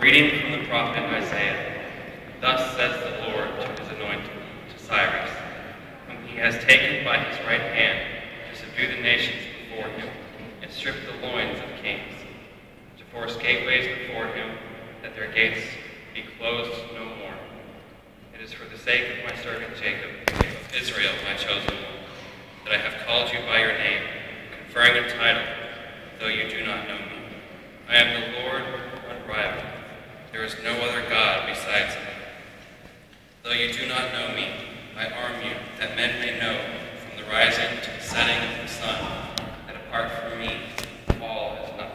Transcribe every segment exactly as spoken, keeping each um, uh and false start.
reading from the prophet Isaiah. Thus says the Lord to his anointed, to Cyrus, whom he has taken by his right hand to subdue the nations before him, and strip the loins of kings, to force gateways before him, that their gates be closed no more. It is for the sake of my servant Jacob, Israel, my chosen one, that I have called you by your name, conferring a title, though you do not know me. I am the Lord, unrivaled. There is no other God besides me. Though you do not know me, I arm you, that men may know, from the rising to the setting of the sun, that apart from me, all is nothing.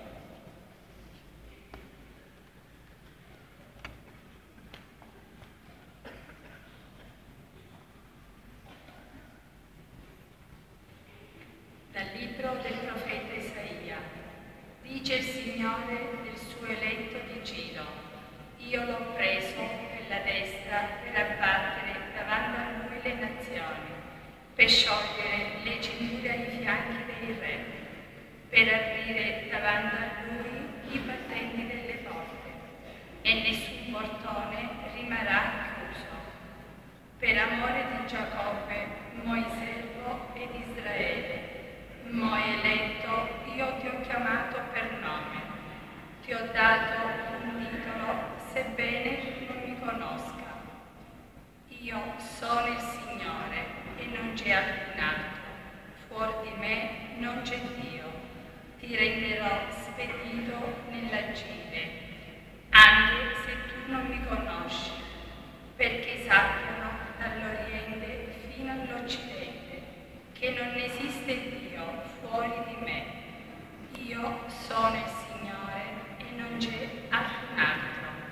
Dal libro del profeta Isaia. Dice il Signore del suo eletto di Ciro: io l'ho preso per la destra per abbattere davanti a lui le nazioni, per sciogliere le cinture ai fianchi dei re, per aprire davanti a lui i battenti delle porte, e nessun portone rimarrà chiuso. Per amore di Giacobbe, moi servo, ed Israele, moi eletto, io ti ho chiamato per nome, ti ho dato un titolo, sebbene tu non mi conosca. Io sono il Signore e non c'è alcun altro, fuori di me non c'è Dio. Ti renderò spedito nell'agire, anche se tu non mi conosci, perché sappiano dall'Oriente fino all'Occidente che non esiste Dio fuori di me. Io sono il Signore e non c'è alcun altro.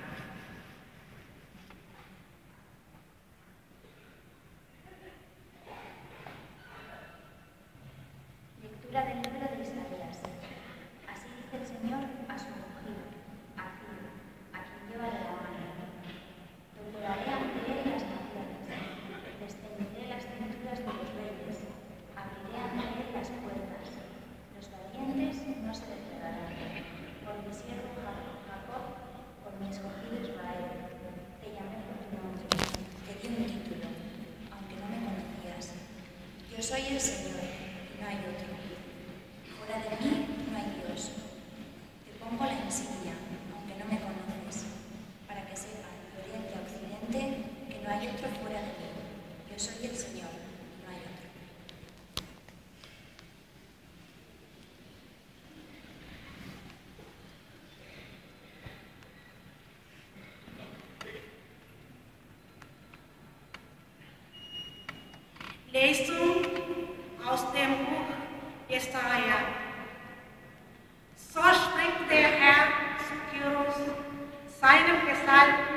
Lectura del libro de Isaías. Así dice el Señor a su ungido, a Ciro, a quien lleva de la mano. Doblegaré ante él las naciones, descenderé las cinturas de los reyes, abriré ante él las puertas. Los valientes no se despegarán. Por mi siervo Jacob, por mi escogido Israel, te llamé por tu nombre, te di un título, aunque no me conocías. Yo soy el Señor, y no hay otro. Fuera de mí no hay Dios. Te pongo la insignia, aunque no me conoces, para que sepan de oriente a occidente que no hay otro fuera de mí. Yo soy el Señor, no hay otro. Lesung aus dem Buch Jesaja. So spricht der Herr zu Kyros, seinem Gesalbten,